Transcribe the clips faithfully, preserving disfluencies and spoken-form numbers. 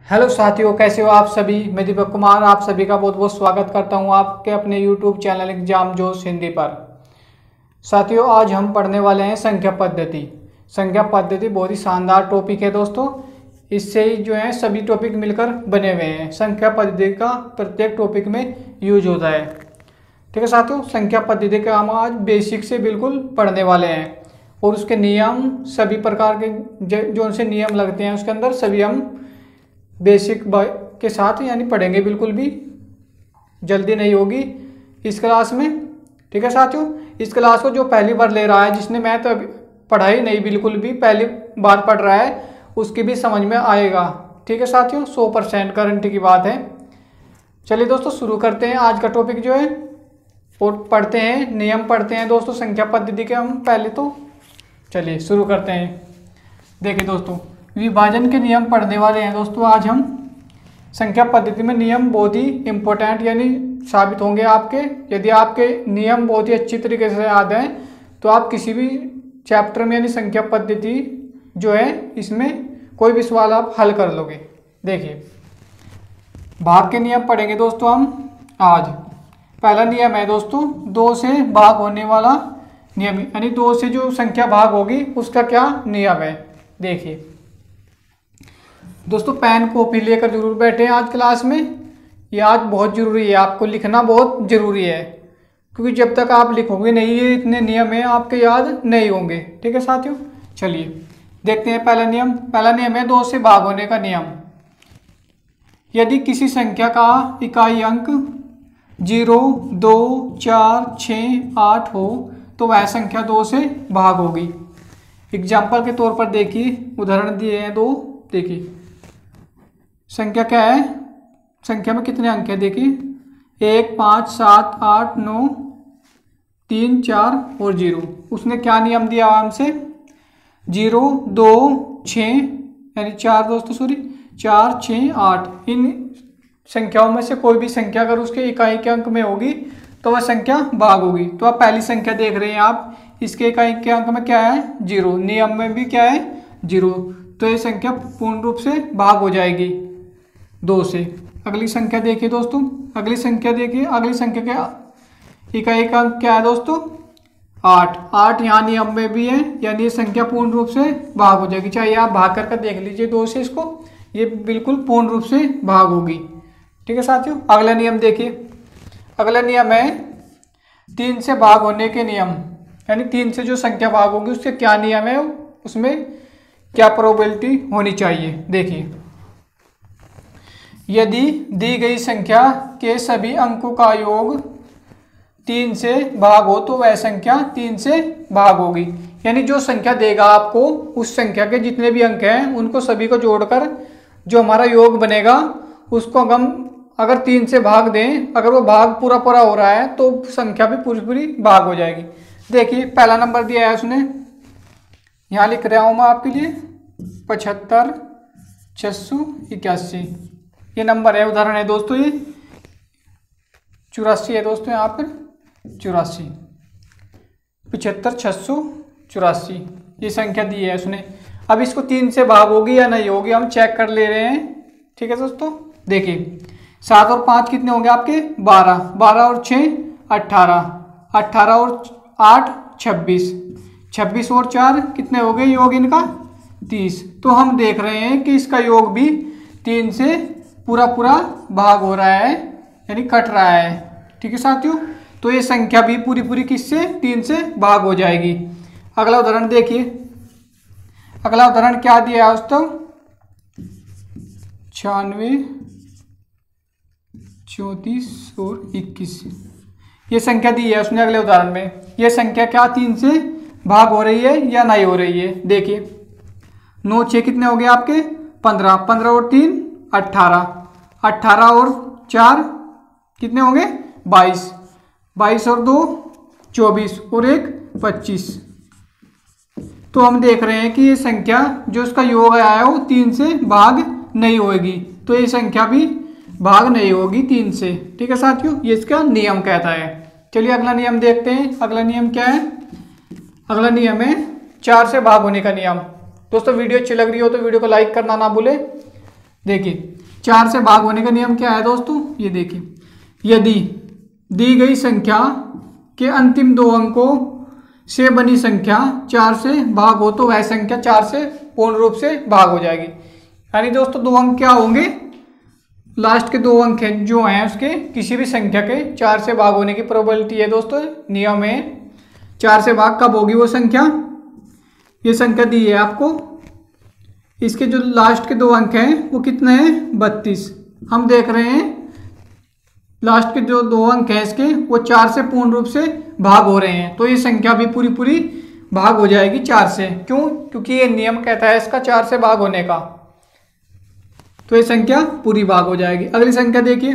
Hello साथियों, कैसे हो आप सभी। मैं दीपक कुमार आप सभी का बहुत बहुत स्वागत करता हूं आपके अपने यूट्यूब चैनल एग्जाम जोश हिंदी पर। साथियों, आज हम पढ़ने वाले हैं संख्या पद्धति। संख्या पद्धति बहुत ही शानदार टॉपिक है दोस्तों। इससे ही जो है सभी टॉपिक मिलकर बने हुए हैं। संख्या पद्धति का प्रत्येक टॉपिक में यूज होता है। ठीक है साथियों, संख्या पद्धति का हम आज बेसिक से बिल्कुल पढ़ने वाले हैं और उसके नियम सभी प्रकार के जो उनसे नियम लगते हैं उसके अंदर सभी हम बेसिक के साथ यानी पढ़ेंगे। बिल्कुल भी जल्दी नहीं होगी इस क्लास में। ठीक है साथियों, इस क्लास को जो पहली बार ले रहा है, जिसने मैथ तो पढ़ा ही नहीं, बिल्कुल भी पहली बार पढ़ रहा है, उसकी भी समझ में आएगा। ठीक है साथियों, सौ परसेंट गारंटी की बात है। चलिए दोस्तों शुरू करते हैं आज का टॉपिक जो है और पढ़ते हैं, नियम पढ़ते हैं दोस्तों संख्या पद्धति के हम पहले। तो चलिए शुरू करते हैं। देखिए दोस्तों, विभाजन के नियम पढ़ने वाले हैं दोस्तों आज हम। संख्या पद्धति में नियम बहुत ही इम्पोर्टेंट यानी साबित होंगे आपके। यदि आपके नियम बहुत ही अच्छी तरीके से याद हैं तो आप किसी भी चैप्टर में यानी संख्या पद्धति जो है इसमें कोई भी सवाल आप हल कर लोगे। देखिए, भाग के नियम पढ़ेंगे दोस्तों हम आज। पहला नियम है दोस्तों दो से भाग होने वाला नियम, यानी दो से जो संख्या भाग होगी उसका क्या नियम है। देखिए दोस्तों, पेन कॉपी लेकर जरूर बैठे आज क्लास में। ये आज बहुत ज़रूरी है, आपको लिखना बहुत ज़रूरी है, क्योंकि जब तक आप लिखोगे नहीं ये इतने नियम है आपके याद नहीं होंगे। ठीक है साथियों, चलिए देखते हैं पहला नियम। पहला नियम है दो से भाग होने का नियम। यदि किसी संख्या का इकाई अंक जीरो, दो, चार, छः, आठ हो तो वह संख्या दो से भाग होगी। एग्जाम्पल के तौर पर देखिए, उदाहरण दिए हैं दो। देखिए संख्या क्या है, संख्या में कितने अंक है। देखिए एक, पाँच, सात, आठ, नौ, तीन, चार और जीरो। उसने क्या नियम दिया हमसे, जीरो, दो, छः यानी चार दोस्तों, सॉरी चार, छः, आठ। इन संख्याओं में से कोई भी संख्या अगर उसके इकाई के अंक में होगी तो वह संख्या भाग होगी। तो आप पहली संख्या देख रहे हैं आप, इसके इकाई के अंक में क्या है, जीरो, नियम में भी क्या है, जीरो। तो ये संख्या पूर्ण रूप से भाग हो जाएगी दो से। अगली संख्या देखिए दोस्तों, अगली संख्या देखिए, अगली संख्या क्या इकाई का अंक क्या है दोस्तों, आठ। आठ यहाँ नियम में भी है, यानी ये संख्या पूर्ण रूप से भाग हो जाएगी। चाहे आप भाग करके देख लीजिए दो से इसको, ये बिल्कुल पूर्ण रूप से भाग होगी। ठीक है साथियों, अगला नियम देखिए। अगला नियम है तीन से भाग होने के नियम, यानी तीन से जो संख्या भाग होगी उसके क्या नियम है, उसमें क्या प्रोबेबिलिटी होनी चाहिए। देखिए, यदि दी गई संख्या के सभी अंकों का योग तीन से भाग हो तो वह संख्या तीन से भाग होगी। यानी जो संख्या देगा आपको, उस संख्या के जितने भी अंक हैं उनको सभी को जोड़कर जो हमारा योग बनेगा उसको हम अगर तीन से भाग दें, अगर वो भाग पूरा पूरा हो रहा है तो संख्या भी पूरी पूरी भाग हो जाएगी। देखिए पहला नंबर दिया है उसने, यहाँ लिख रहा हूँ मैं आपके लिए, पचहत्तर, छः सौ इक्यासी ये नंबर है। उदाहरण है दोस्तों ये चौरासी है दोस्तों, यहाँ पर चौरासी, पचहत्तर, छः सौ चौरासी ये संख्या दी है उसने। अब इसको तीन से भाग होगी या नहीं होगी हम चेक कर ले रहे हैं। ठीक है दोस्तों, देखिए सात और पाँच कितने होंगे आपके, बारह, बारह और छः अट्ठारह, अट्ठारह और आठ छब्बीस, छब्बीस और चार कितने हो गए योग इनका, तीस। तो हम देख रहे हैं कि इसका योग भी तीन से पूरा पूरा भाग हो रहा है, यानी कट रहा है। ठीक है साथियों, तो ये संख्या भी पूरी पूरी किससे, तीन से भाग हो जाएगी। अगला उदाहरण देखिए। अगला उदाहरण क्या दिया है दोस्तों, छियानवे, चौंतीस और इक्कीस ये संख्या दी है उसने अगले उदाहरण में। ये संख्या क्या तीन से भाग हो रही है या नहीं हो रही है। देखिए नौ, छः कितने हो गए आपके, पंद्रह, पंद्रह और तीन अट्ठारह, अट्ठारह और चार कितने होंगे, बाईस, बाईस और दो चौबीस और एक पच्चीस। तो हम देख रहे हैं कि ये संख्या जो इसका योग आया है वो तीन से भाग नहीं होगी, तो ये संख्या भी भाग नहीं होगी तीन से। ठीक है साथियों, ये इसका नियम कहता है। चलिए अगला नियम देखते हैं। अगला नियम क्या है, अगला नियम है चार से भाग होने का नियम। दोस्तों वीडियो अच्छी लग रही हो तो वीडियो को लाइक करना ना भूले। देखिए चार से भाग होने का नियम क्या है दोस्तों, ये देखिए, यदि दी गई संख्या के अंतिम दो अंकों से बनी संख्या चार से भाग हो तो वह संख्या चार से पूर्ण रूप से भाग हो जाएगी। यानी दोस्तों दो अंक क्या होंगे, लास्ट के दो अंक हैं जो हैं उसके किसी भी संख्या के चार से भाग होने की प्रोबेबिलिटी है दोस्तों, नियम है। चार से भाग कब होगी वो संख्या, ये संख्या दी है आपको, इसके जो लास्ट के दो अंक हैं वो कितने हैं, बत्तीस। हम देख रहे हैं लास्ट के जो दो अंक हैं इसके वो चार से पूर्ण रूप से भाग हो रहे हैं, तो ये संख्या भी पूरी पूरी भाग हो जाएगी चार से। क्यों, क्योंकि ये नियम कहता है इसका चार से भाग होने का, तो ये संख्या पूरी भाग हो जाएगी। अगली संख्या देखिए,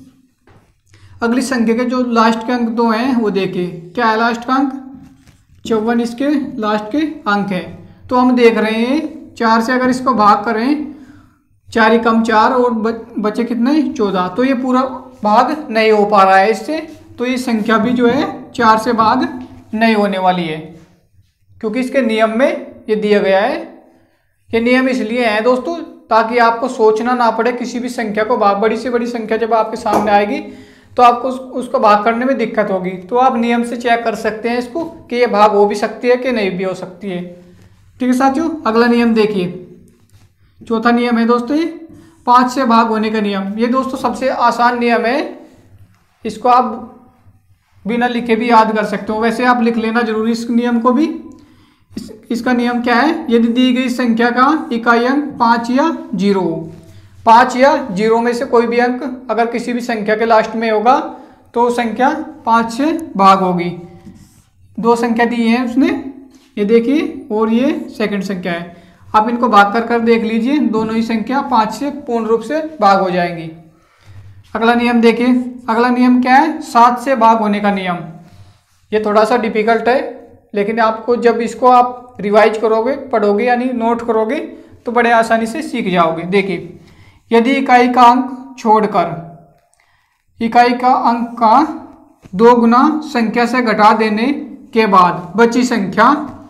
अगली संख्या के जो लास्ट के अंक दो हैं वो देखिए, क्या है लास्ट का अंक, चौवन इसके लास्ट के अंक है। तो हम देख रहे हैं चार से अगर इसको भाग करें, चार ही कम चार और बचे कितने, चौदह, तो ये पूरा भाग नहीं हो पा रहा है इससे, तो ये संख्या भी जो है चार से भाग नहीं होने वाली है, क्योंकि इसके नियम में ये दिया गया है। ये नियम इसलिए है दोस्तों ताकि आपको सोचना ना पड़े किसी भी संख्या को भाग, बड़ी से बड़ी संख्या जब आपके सामने आएगी तो आपको उस, उसको भाग करने में दिक्कत होगी, तो आप नियम से चेक कर सकते हैं इसको कि ये भाग हो भी सकती है कि नहीं भी हो सकती है। ठीक है साथियों, अगला नियम देखिए, चौथा नियम है दोस्तों ये पाँच से भाग होने का नियम। ये दोस्तों सबसे आसान नियम है, इसको आप बिना लिखे भी याद कर सकते हो, वैसे आप लिख लेना जरूरी इस नियम को भी। इस, इसका नियम क्या है, यदि दी गई संख्या का इकाई अंक पाँच या जीरो, पाँच या जीरो में से कोई भी अंक अगर किसी भी संख्या के लास्ट में होगा तो संख्या पाँच से भाग होगी। दो संख्या दी है उसने, ये देखिए, और ये सेकंड संख्या है, आप इनको भाग कर कर देख लीजिए, दोनों ही संख्या पाँच से पूर्ण रूप से भाग हो जाएंगी। अगला नियम देखिए, अगला नियम क्या है, सात से भाग होने का नियम। ये थोड़ा सा डिफिकल्ट है, लेकिन आपको जब इसको आप रिवाइज करोगे, पढ़ोगे यानी नोट करोगे तो बड़े आसानी से सीख जाओगे। देखिए, यदि इकाई का अंक छोड़कर इकाई का अंक का दो गुना संख्या से घटा देने के बाद बची संख्या,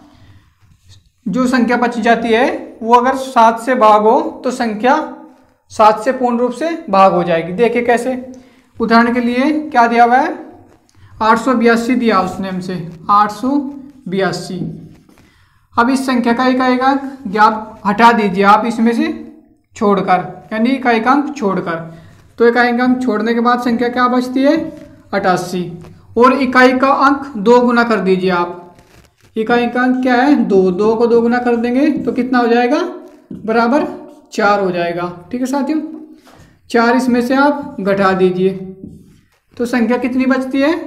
जो संख्या बच जाती है वो अगर सात से भाग हो तो संख्या सात से पूर्ण रूप से भाग हो जाएगी। देखिए कैसे, उदाहरण के लिए क्या दिया हुआ है, आठ सौ बयासी दिया उसने हमसे, आठ सौ बयासी। अब इस संख्या का इकाई का अंक आप हटा दीजिए, आप इसमें से छोड़कर, यानी इकाई का अंक छोड़कर, तो इकाई का अंक छोड़ने के बाद संख्या क्या बचती है, अट्ठासी, और इकाई का अंक दो गुना कर दीजिए आप। इकाई का अंक क्या है, दो, दो को दो गुना कर देंगे तो कितना हो जाएगा, बराबर चार हो जाएगा। ठीक है साथियों, चार इसमें से आप घटा दीजिए तो संख्या कितनी बचती है,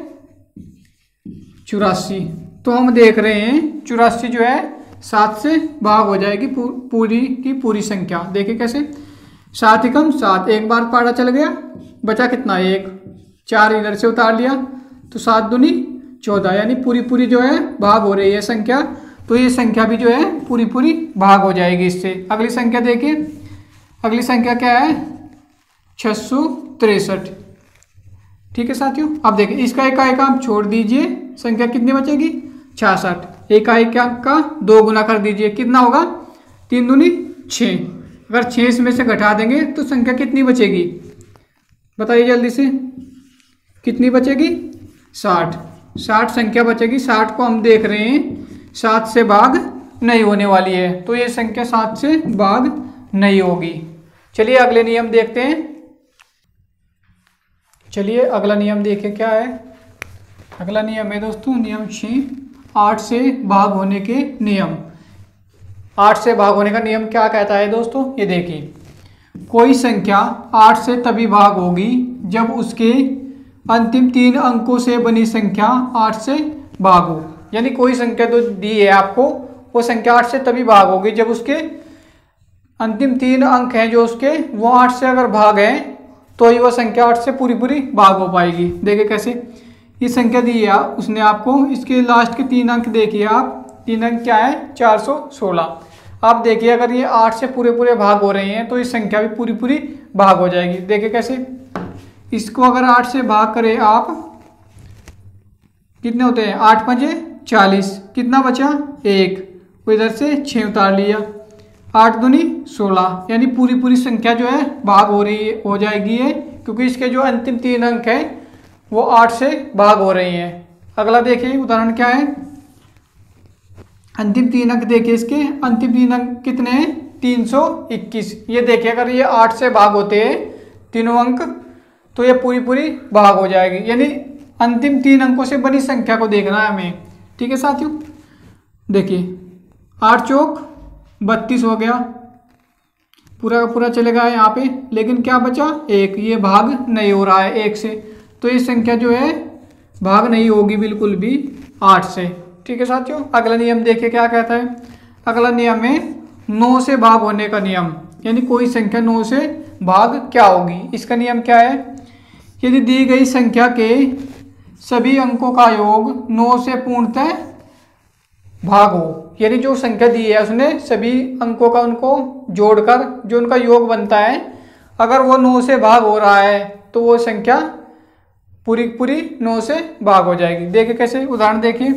चौरासी। तो हम देख रहे हैं चौरासी जो है सात से भाग हो जाएगी पूरी की पूरी संख्या। देखिए कैसे, सात ही कम सात, एक बार पारा चल गया, बचा कितना, एक, चार इधर से उतार लिया तो सात दूनी चौदह, यानी पूरी पूरी जो है भाग हो रही है संख्या, तो ये संख्या भी जो है पूरी पूरी भाग हो जाएगी इससे। अगली संख्या देखिए, अगली संख्या क्या है, छः सौ तिरसठ। ठीक है साथियों, अब देखिए इसका इकाई का आप छोड़ दीजिए, संख्या कितनी बचेगी, छियासठ। इकाई का का दो गुना कर दीजिए, कितना होगा, तीन दूनी छः। अगर छः इसमें से घटा देंगे तो संख्या कितनी बचेगी, बताइए जल्दी से, कितनी बचेगी, साठ। साठ संख्या बचेगी, साठ को हम देख रहे हैं सात से भाग नहीं होने वाली है, तो ये संख्या सात से भाग नहीं होगी। चलिए अगले नियम देखते हैं। चलिए अगला नियम देखिए क्या है, अगला नियम है दोस्तों नियम छः, आठ से भाग होने के नियम। आठ से भाग होने का नियम क्या कहता है दोस्तों, ये देखिए, कोई संख्या आठ से तभी भाग होगी जब उसके अंतिम तीन अंकों से बनी संख्या आठ से भाग हो। यानी कोई संख्या तो दी है आपको, वो संख्या आठ से तभी भाग होगी जब उसके अंतिम तीन अंक हैं जो उसके, वो आठ से अगर भाग हैं तो ही वह संख्या आठ से पूरी पूरी भाग हो पाएगी। देखिए कैसे, ये संख्या दी है उसने आपको, इसके लास्ट के तीन अंक देखिए आप, तीन अंक क्या है, चार सौ सोलह। आप देखिए अगर ये आठ से पूरे पूरे भाग हो रहे हैं तो ये संख्या भी पूरी पूरी भाग हो जाएगी। देखिए कैसे, इसको अगर आठ से भाग करें आप, कितने होते हैं, आठ पंजे चालीस, कितना बचा, एक, वो इधर से छः उतार लिया। आठ दूनी सोलह, यानी पूरी पूरी संख्या जो है भाग हो रही है, हो जाएगी है, क्योंकि इसके जो अंतिम तीन अंक हैं वो आठ से भाग हो रही हैं। अगला देखिए उदाहरण क्या है। अंतिम तीन अंक देखिए, इसके अंतिम तीन अंक कितने हैं? तीन सौ इक्कीस। ये देखिए अगर ये आठ से भाग होते हैं तीनों अंक तो ये पूरी पूरी भाग हो जाएगी, यानी अंतिम तीन अंकों से बनी संख्या को देखना है हमें। ठीक है साथियों, देखिए आठ चौक बत्तीस हो गया, पूरा का पूरा चलेगा यहाँ पे, लेकिन क्या बचा? एक। ये भाग नहीं हो रहा है एक से, तो ये संख्या जो है भाग नहीं होगी बिल्कुल भी आठ से। ठीक है साथियों, अगला नियम देखिए क्या कहता है। अगला नियम है नौ से भाग होने का नियम, यानी कोई संख्या नौ से भाग क्या होगी। इसका नियम क्या है? यदि दी गई संख्या के सभी अंकों का योग नौ से पूर्णतः भाग हो, यानी जो संख्या दी है उसने सभी अंकों का उनको जोड़कर जो उनका योग बनता है, अगर वो नौ से भाग हो रहा है तो वो संख्या पूरी पूरी नौ से भाग हो जाएगी। देखिए कैसे, उदाहरण देखिए।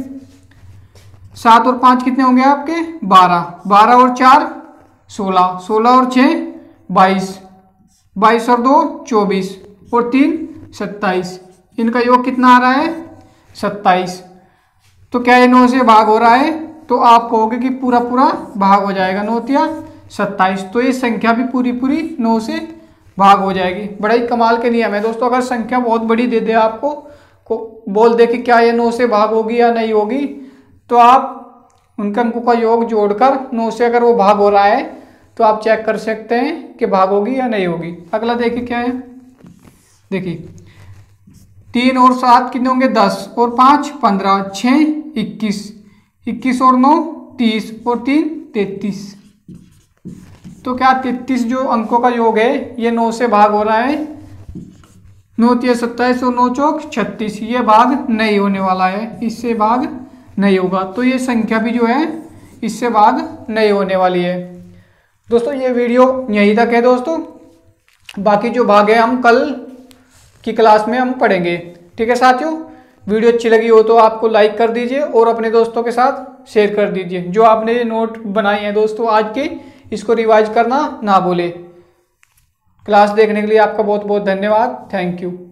सात और पाँच कितने होंगे आपके? बारह। बारह और चार सोलह। सोलह और छः बाईस। बाईस और दो चौबीस और तीन सत्ताईस। इनका योग कितना आ रहा है? सत्ताईस। तो क्या ये नौ से भाग हो रहा है? तो आप कहोगे कि पूरा पूरा भाग हो जाएगा, नौ तिया सत्ताईस। तो ये संख्या भी पूरी पूरी नौ से भाग हो जाएगी। बड़ा ही कमाल के नियम है दोस्तों। अगर संख्या बहुत बड़ी दे दे आपको, को बोल दे कि क्या ये नौ से भाग होगी या नहीं होगी, तो आप उनके अंकों का योग जोड़कर नौ से अगर वो भाग हो रहा है तो आप चेक कर सकते हैं कि भाग होगी या नहीं होगी। अगला देखिए क्या है। देखिए तीन और सात कितने होंगे? दस। और पाँच पंद्रह। छः इक्कीस। इक्कीस और नौ तीस और तीन तैतीस। तो क्या तैतीस जो अंकों का योग है ये नौ से भाग हो रहा है? नौ तिया सत्ताईस और नौ चौक छत्तीस। ये भाग नहीं होने वाला है, इससे भाग नहीं होगा। तो ये संख्या भी जो है इससे भाग नहीं होने वाली है। दोस्तों ये वीडियो यहीं तक है दोस्तों, बाकी जो भाग है हम कल की क्लास में हम पढ़ेंगे। ठीक है साथियों, वीडियो अच्छी लगी हो तो आपको लाइक कर दीजिए और अपने दोस्तों के साथ शेयर कर दीजिए। जो आपने नोट बनाए हैं दोस्तों आज के, इसको रिवाइज करना ना भूले। क्लास देखने के लिए आपका बहुत बहुत धन्यवाद। Thank you.